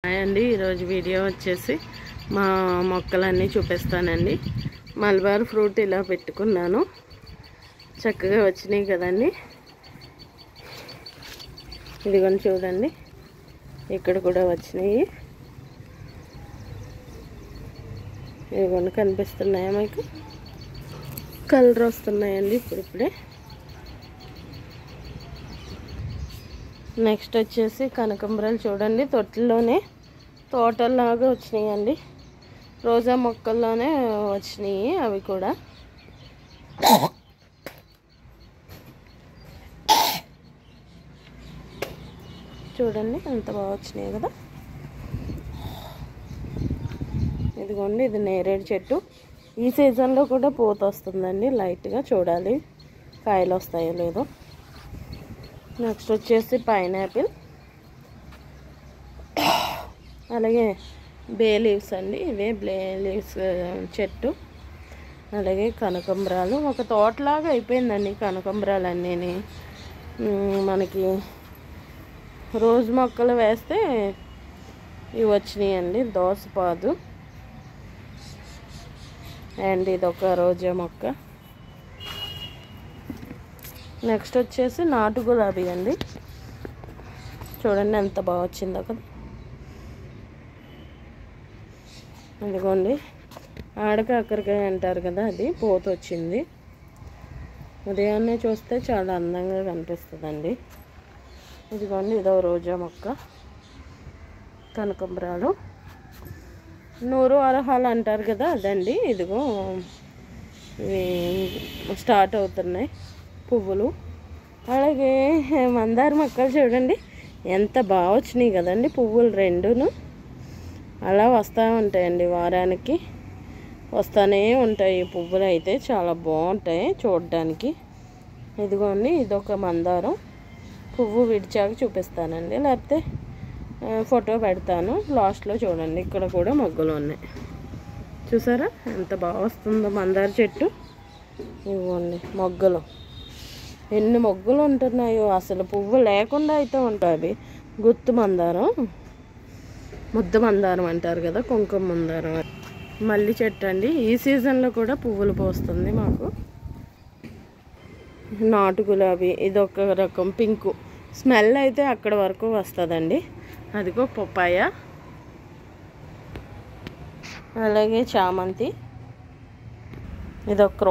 అండి ఈరోజు వీడియో వచ్చేసి మా మొక్కలన్నీ చూపిస్తానండి. మల్బార్ ఫ్రూట్ ఇలా పెట్టుకున్నాను, చక్కగా వచ్చినాయి కదండి. ఇదిగోని చూడండి, ఇక్కడ కూడా వచ్చినాయి. ఇదిగోని కనిపిస్తున్నాయా మీకు? కలర్ వస్తున్నాయండి ఇప్పుడిప్పుడే. నెక్స్ట్ వచ్చేసి కనకాంబరాలు చూడండి, తొట్టిలోనే తోటల్లాగా వచ్చినాయండి. రోజా మొక్కల్లోనే వచ్చినాయి అవి కూడా. చూడండి ఎంత బాగా వచ్చినాయి కదా. ఇదిగోండి, ఇది నేరేడు చెట్టు. ఈ సీజన్లో కూడా పూత వస్తుందండి, లైట్గా చూడాలి కాయలు వస్తాయో లేదో. నెక్స్ట్ వచ్చేసి పైనాపిల్, అలాగే బే లీవ్స్ అండి, ఇవే బే లీవ్స్ చెట్టు. అలాగే కనకాంబరాలు, ఒక తోటలాగా అయిపోయిందండి కనకాంబరాలు అన్నీ. మనకి రోజు మొక్కలు వేస్తే ఇవి వచ్చినాయండి. దోసపాదు అండ్ ఇదొక రోజా మొక్క. నెక్స్ట్ వచ్చేసి నాటు గులాబీ అండి, చూడండి ఎంత బాగా వచ్చిందో కదా. ఇదిగోండి ఆడకాకరకాయ అంటారు కదా, అది పూత వచ్చింది. ఉదయాన్నే చూస్తే చాలా అందంగా కనిపిస్తుందండి. ఇదిగోండి ఇదో రోజా మొక్క. కనకాంబరాలు, నూరు అరహాలు అంటారు కదా, అదండి. ఇదిగో ఇవి స్టార్ట్ అవుతున్నాయి పువ్వులు. అలాగే మందార మొక్కలు చూడండి ఎంత బాగా వచ్చినాయి కదండి, పువ్వులు రెండును. అలా వస్తూ ఉంటాయండి, వారానికి వస్తూనే ఉంటాయి పువ్వులు. అయితే చాలా బాగుంటాయి చూడడానికి. ఇదిగోండి ఇదొక మందారం పువ్వు, విడిచాక చూపిస్తానండి, లేకపోతే ఫోటో పెడతాను లాస్ట్లో. చూడండి ఇక్కడ కూడా మొగ్గలు ఉన్నాయి, చూసారా ఎంత బాగా వస్తుందో మందార చెట్టు. ఇవ్వండి మొగ్గలు, ఎన్ని మొగ్గలు ఉంటున్నాయో. అసలు పువ్వు లేకుండా అయితే ఉంటాయి. గుత్తు మందారం, ముద్ద మందారం అంటారు కదా, కుంకుమ మందారం. మల్లి చెట్టు అండి, ఈ సీజన్లో కూడా పువ్వులు పోస్తుంది మాకు. నాటు గులాబీ, ఇదొక రకం పింకు. స్మెల్ అయితే అక్కడ వరకు వస్తుందండి. అదిగో పప్పాయ. అలాగే చామంతి, ఇదొక